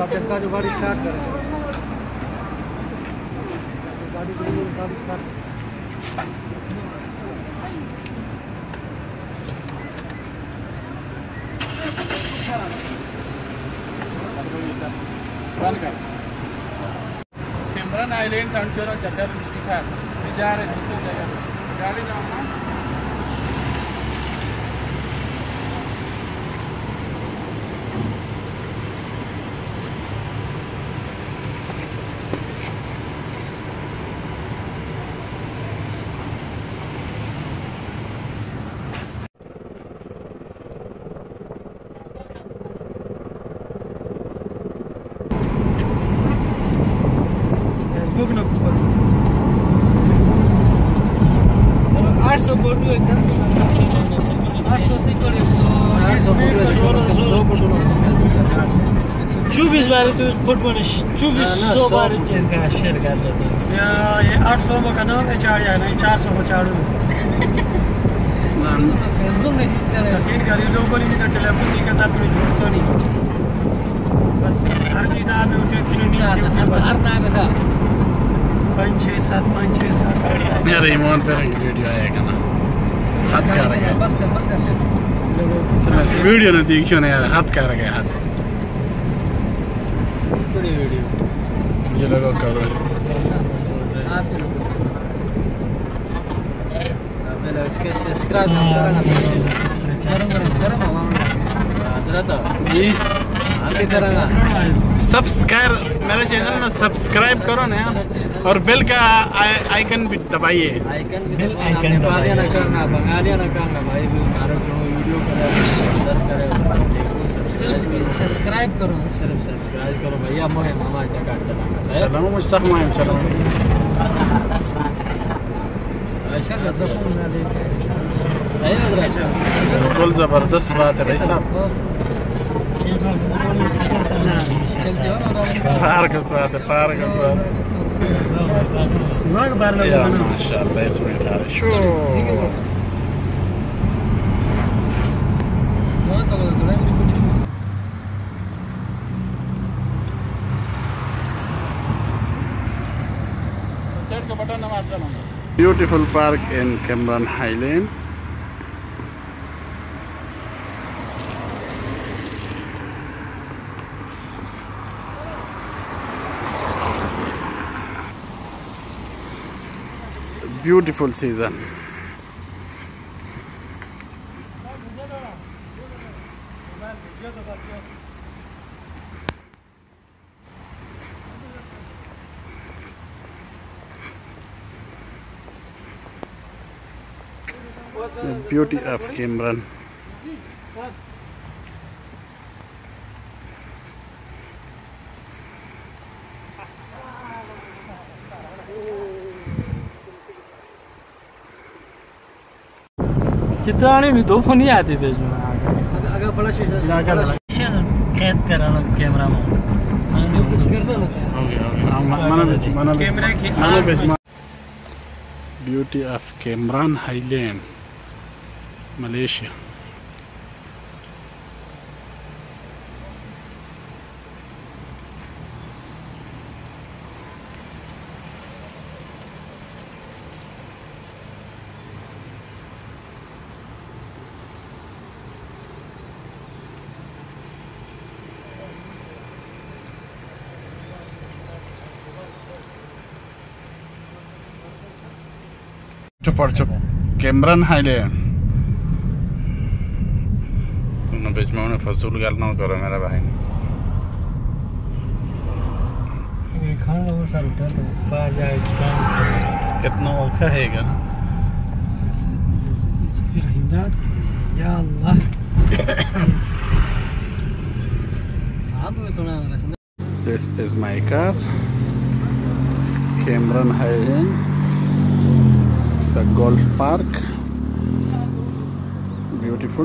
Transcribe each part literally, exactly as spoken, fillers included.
चक्का जो गाड़ी स्टार्ट करे गाड़ी गाड़ी स्टार्ट कैमरन आइलैंड अंचोरा जगह दिखा जा रहे दूसरी जगह पे गाड़ी जाऊँगा आठ सौ बोलू एकदम आठ सौ से चौबीस बार तो फुटबॉल चौबीस सौ बार शेयर कर शेयर कर लेते हैं ये आठ सौ में का नाम है चार या नहीं चार सौ को चालू फेसबुक नहीं करेगा तीन गाड़ी लोगों ने तो टेलीफोन नहीं करता तो झूठ तो नहीं बस हर दिन नाम है उठे तीन नहीं आता हर नाम है था पाँच छः सात पाँच छः सात यार ईमान पे वीडियो आएगा ना हाथ कर रहा है बस कर बंद कर तो वीडियो ना देखियो ना यार हाथ कर रहा है हाथ पूरी वीडियो ये लोगों करो आप पहले इसके सब्सक्राइब करना हजरत ये आगे करेंगे सब्सक्राइब मेरे चैनल में सब्सक्राइब करो ना और बेल का आइकन भी दबाइए आइकन भी आइकन दबाइए ना करना बंगाली ना करना भाई मारो जो वीडियो करे दस करे सिर्फ सब्सक्राइब करो सिर्फ सब्सक्राइब करो भैया मोहे मामा जगह चलाना सही चलो मुझे सह में चलो ऐसा कैसे फोन ना ले सही लग रहा है बिल्कुल जबरदस्त बात है भाई साहब फार का स्वाद है फार का स्वाद या माशाल्लाह इसमें यार शो सेट का बटन नमाज चलाऊंगा beautiful park in Cameron Highland beautiful season the beauty of Cameron चित्राणी में दो फोन ही आते पेज में अगर बड़ा स्टेशन कैद कराना कैमरा में कैमरा की beauty of Cameron Highland Malaysia चुप और चुप कैमरन हाईलैंड तुमने बीच में उन्हें फजूल गाल ना करो मेरा भाई खाना वो साल उठा तो बाहर जाए कितना औखा है क्या या अल्लाह आप सुना This is my car Cameron Highland the golf park beautiful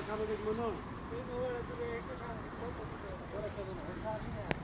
खाबो देख मनो